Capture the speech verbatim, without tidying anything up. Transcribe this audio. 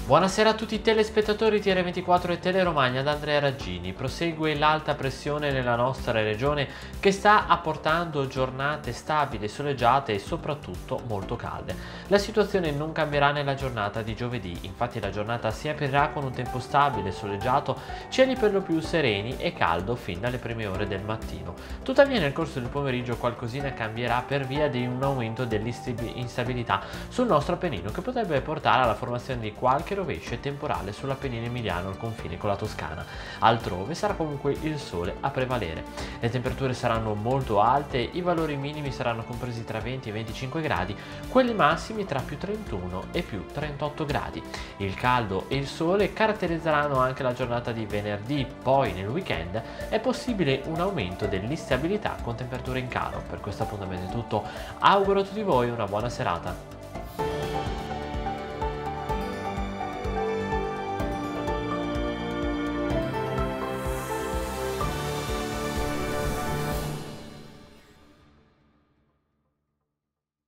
Buonasera a tutti i telespettatori T R ventiquattro e Teleromagna da Andrea Raggini. Prosegue l'alta pressione nella nostra regione che sta apportando giornate stabili, soleggiate e soprattutto molto calde. La situazione non cambierà nella giornata di giovedì, infatti la giornata si aprirà con un tempo stabile, soleggiato, cieli per lo più sereni e caldo fin dalle prime ore del mattino. Tuttavia nel corso del pomeriggio qualcosina cambierà per via di un aumento dell'instabilità sul nostro Appennino che potrebbe portare alla formazione di qualche rovescio e temporale sull'Appennino emiliano al confine con la Toscana. Altrove sarà comunque il sole a prevalere. Le temperature saranno molto alte, i valori minimi saranno compresi tra venti e venticinque gradi, quelli massimi tra più trentuno e più trentotto gradi. Il caldo e il sole caratterizzeranno anche la giornata di venerdì, poi nel weekend è possibile un aumento dell'instabilità con temperature in calo. Per questo appuntamento è tutto, auguro a tutti voi una buona serata.